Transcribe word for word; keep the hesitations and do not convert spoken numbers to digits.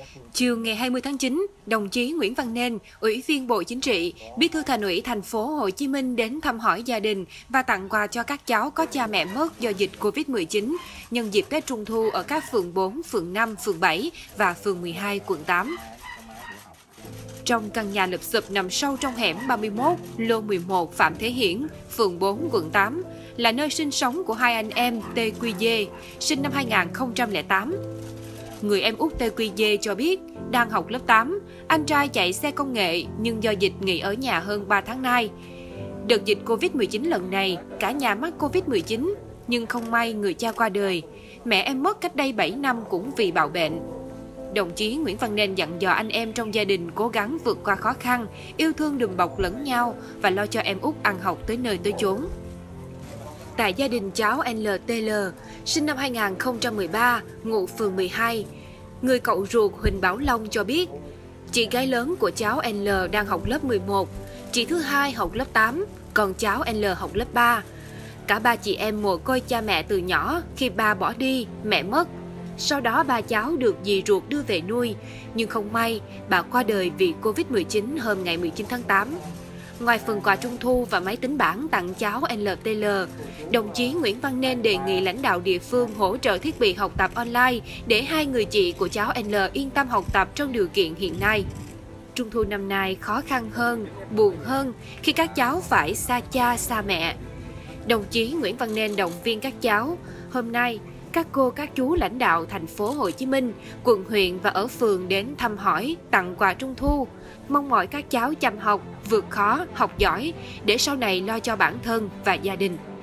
Chiều ngày hai mươi tháng chín, đồng chí Nguyễn Văn Nên, Ủy viên Bộ Chính trị, Bí thư Thành ủy Thành phố Hồ Chí Minh đến thăm hỏi gia đình và tặng quà cho các cháu có cha mẹ mất do dịch Covid mười chín nhân dịp Tết Trung thu ở các phường bốn, phường năm, phường bảy và phường mười hai, quận tám. Trong căn nhà lụp xụp nằm sâu trong hẻm ba mươi mốt, lô mười một Phạm Thế Hiển, phường bốn, quận tám, là nơi sinh sống của hai anh em Tê Quy Dê, sinh năm hai nghìn không trăm lẻ tám. Người em út Tê Quy Dê cho biết, đang học lớp tám, anh trai chạy xe công nghệ nhưng do dịch nghỉ ở nhà hơn ba tháng nay. Đợt dịch Covid mười chín lần này, cả nhà mắc Covid mười chín, nhưng không may người cha qua đời. Mẹ em mất cách đây bảy năm cũng vì bạo bệnh. Đồng chí Nguyễn Văn Nên dặn dò anh em trong gia đình cố gắng vượt qua khó khăn, yêu thương đùm bọc lẫn nhau và lo cho em út ăn học tới nơi tới chốn. Tại gia đình cháu en lờ tê lờ, sinh năm hai nghìn không trăm mười ba, ngụ phường mười hai, người cậu ruột Huỳnh Bảo Long cho biết, chị gái lớn của cháu en lờ đang học lớp mười một, chị thứ hai học lớp tám, còn cháu en lờ học lớp ba. Cả ba chị em mồ côi cha mẹ từ nhỏ, khi ba bỏ đi, mẹ mất. Sau đó ba cháu được dì ruột đưa về nuôi, nhưng không may, bà qua đời vì Covid mười chín hôm ngày mười chín tháng tám. Ngoài phần quà trung thu và máy tính bảng tặng cháu en lờ tê lờ, đồng chí Nguyễn Văn Nên đề nghị lãnh đạo địa phương hỗ trợ thiết bị học tập online để hai người chị của cháu en lờ yên tâm học tập trong điều kiện hiện nay. Trung thu năm nay khó khăn hơn, buồn hơn khi các cháu phải xa cha xa mẹ. Đồng chí Nguyễn Văn Nên động viên các cháu, hôm nay các cô các chú lãnh đạo thành phố Hồ Chí Minh, quận huyện và ở phường đến thăm hỏi, tặng quà trung thu. Mong mỏi các cháu chăm học, vượt khó, học giỏi để sau này lo cho bản thân và gia đình.